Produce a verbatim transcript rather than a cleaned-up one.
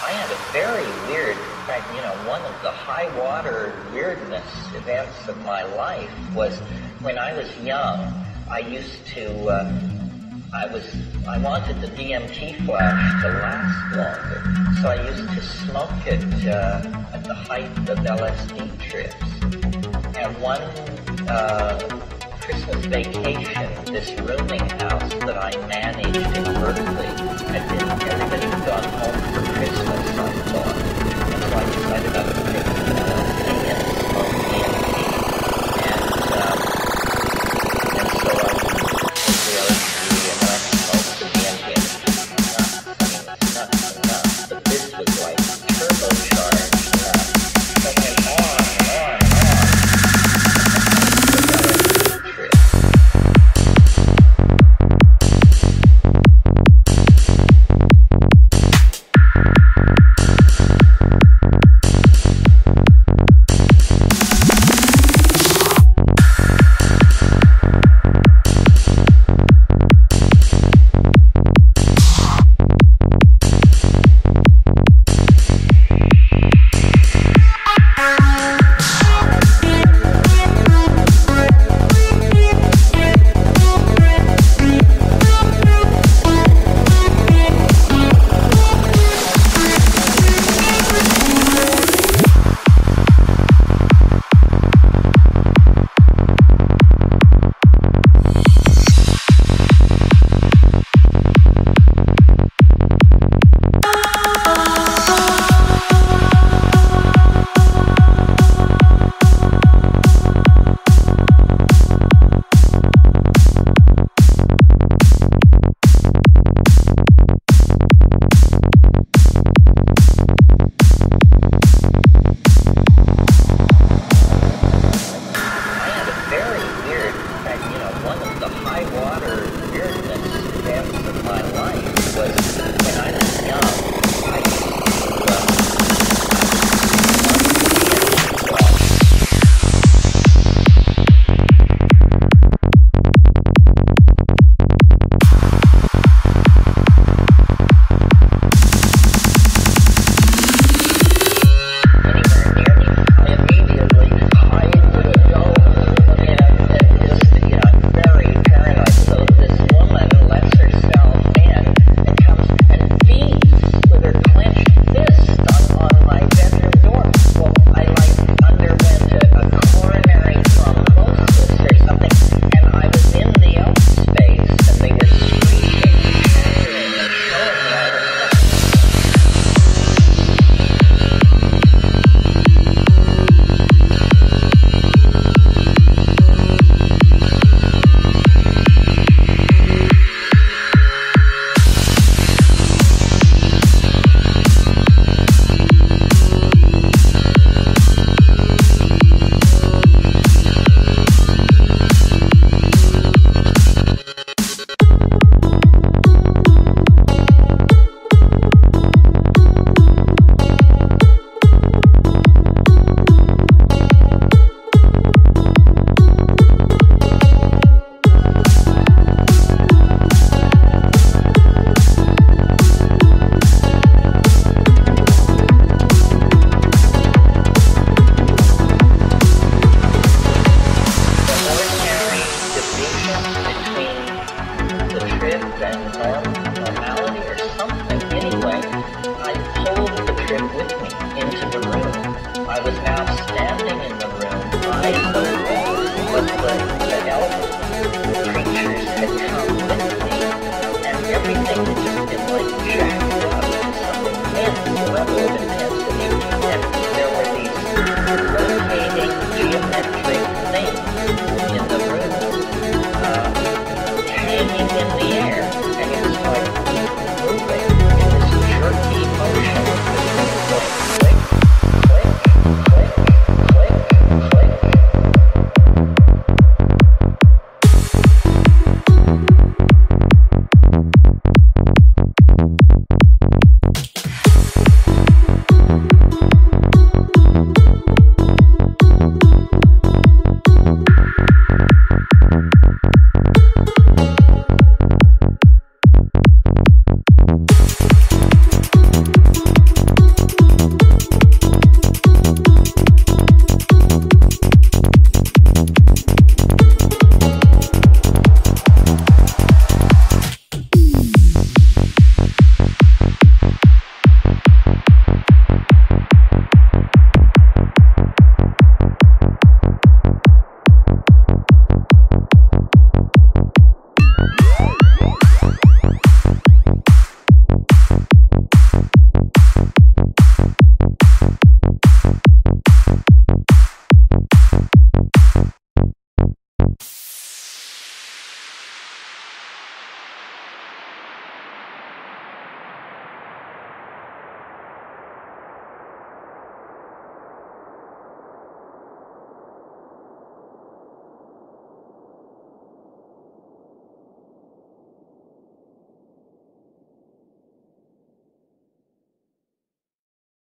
I had a very weird, in fact, you know, one of the high water weirdness events of my life was when I was young, I used to, uh, I was, I wanted the D M T flash to last longer, so I used to smoke it uh, at the height of L S D trips. And one uh, Christmas vacation, this rooming house that I managed in Berkeley, had been, everybody had gone home for